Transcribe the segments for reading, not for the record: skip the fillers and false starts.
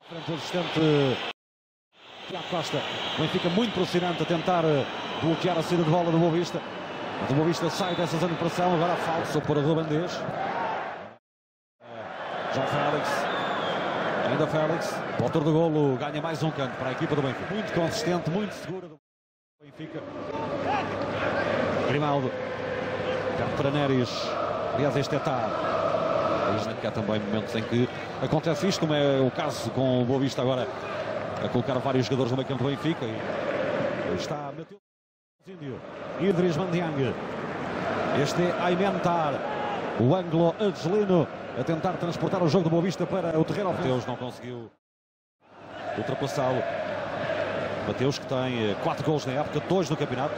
Frente o assistente Tiago Costa. O Benfica muito pressionante a tentar bloquear a saída de bola do Boa Vista. Mas o Boa Vista sai dessa zona de pressão. Agora falso para Ruben Dias. João Félix. Ainda Félix. O autor do golo ganha mais um canto para a equipa do Benfica. Muito consistente, muito segura do Benfica. Grimaldo. Carlos para Neres. Aliás, este é Tar. Que há também momentos em que acontece isto, como é o caso com o Boa Vista agora a colocar vários jogadores no meio campo do Benfica. E está Matheus Índio, Idris Mandiang. Este é Aymen Tar, o anglo-argelino, a tentar transportar o jogo do Boa Vista para o terreno. Mateus não conseguiu ultrapassá-lo. Mateus, que tem 4 golos na época, 2 no campeonato.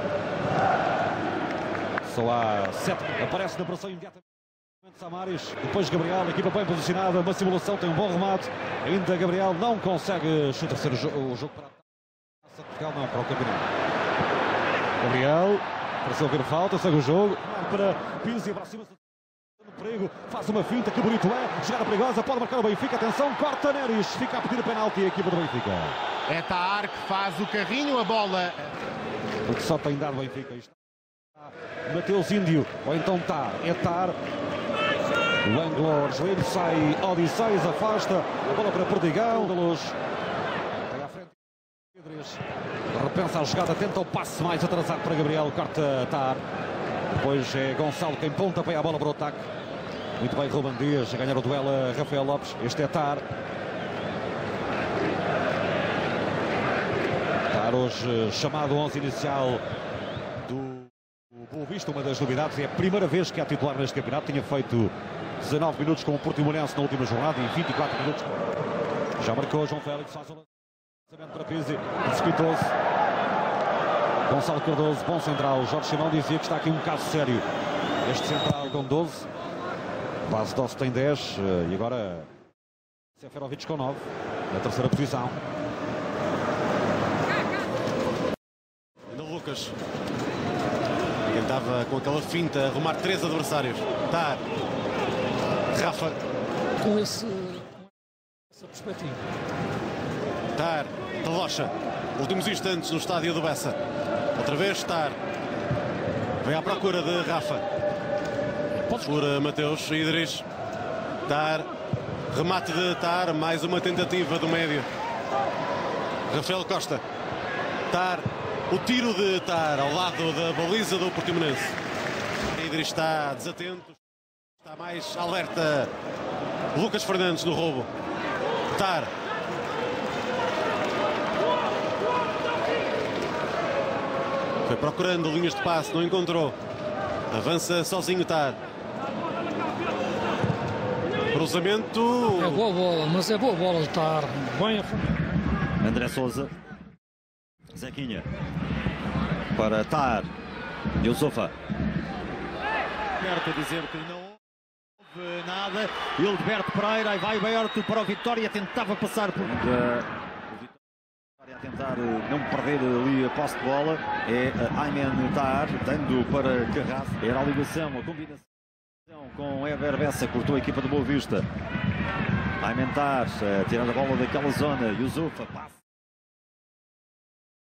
Só há 7. Aparece na pressão imediata. Samaris, depois Gabriel, a equipa bem posicionada, uma simulação, tem um bom remate. Ainda Gabriel não consegue terceiro o jogo para a Taça de Portugal, não, para o campeonato. Gabriel, pareceu ver falta, segue o jogo. Para Pizzi, aproxima-se do perigo, faz uma finta, que bonito é. Jogada perigosa, pode marcar o Benfica, atenção, corta Neres, fica a pedir o penalti a equipa do Benfica. É Tar que faz o carrinho, a bola. O que só tem dado o Benfica. Matheus Índio, ou então Tar, é Tar. O anglo-argelino sai Odisseis, afasta a bola para Perdigão. Vai à frente. Repensa a jogada, tenta o passe mais atrasado para Gabriel, corta Tar. Depois é Gonçalo quem pontapéia a bola para o ataque. Muito bem, Ruben Dias a ganhar o duelo a Rafael Lopes. Este é Tar. Tar hoje chamado 11 inicial do Boa Vista. Uma das novidades, é a primeira vez que é titular neste campeonato. Tinha feito 19 minutos com o Portimonense na última jornada e 24 minutos. Já marcou João Félix, faz o lançamento para Pizzi, precipitou-se. Gonçalo Cardoso, bom central. Jorge Simão dizia que está aqui um caso sério. Este central com 12. Base Doce tem 10 e agora Seferovic com 9 na terceira posição. Ainda o Lucas. Ele estava com aquela finta a arrumar 3 adversários. Tar. Rafa. Com essa perspectiva. Tar. Talocha. Últimos instantes no estádio do Bessa. Outra vez Tar. Vem à procura de Rafa. Por Mateus Idris. Tar. Remate de Tar. Mais uma tentativa do médio. Rafael Costa. Tar. O tiro de Tar ao lado da baliza do Portimonense. Idris está desatento. Está mais alerta Lucas Fernandes no roubo. Tar. Foi procurando linhas de passe, não encontrou. Avança sozinho Tar. Cruzamento. É boa bola, mas é boa bola de Tar. Bem a frente. André Sousa. Zequinha. Para Tar. Yusufa. Berto a dizer que não houve nada. Hildeberto Pereira. E vai Berto para o Vitória. Tentava passar por... O Vitória a tentar não perder ali a posse de bola. É Aymen Tar. Dando para Carrasco. Era a ligação, a combinação com Ever Bessa. Cortou a equipa do Boa Vista. Aymen Tar tirando a bola daquela zona. Yusufa passa.